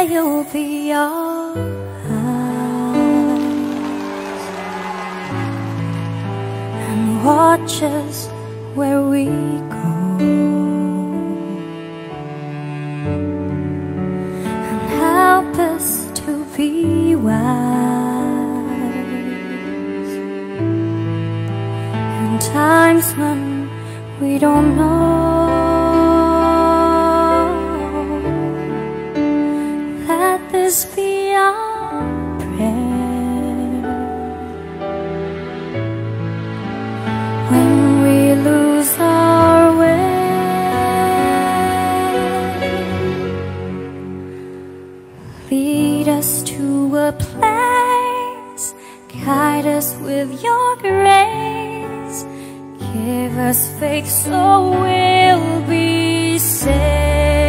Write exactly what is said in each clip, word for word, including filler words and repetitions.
where you'll be our eyes, and watch us where we go, and help us to be wise in times when we don't know. Let this be our prayer when we lose our way. Lead us to a place, guide us with your grace, give us faith so we'll be saved.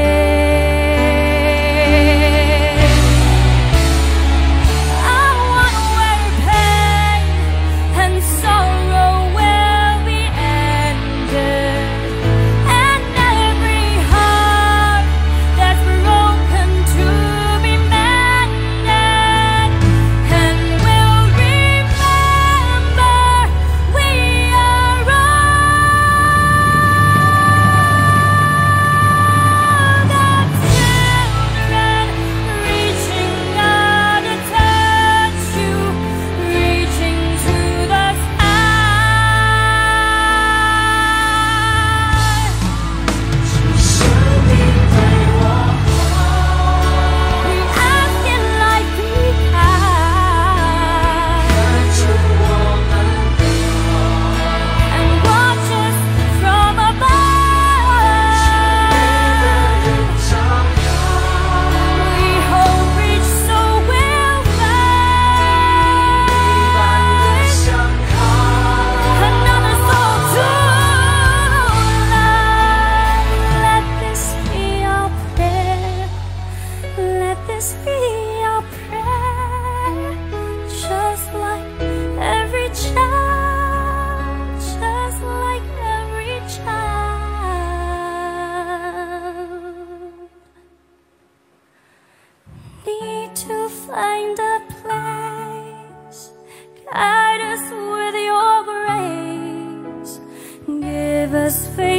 To find a place, guide us with your grace, give us faith.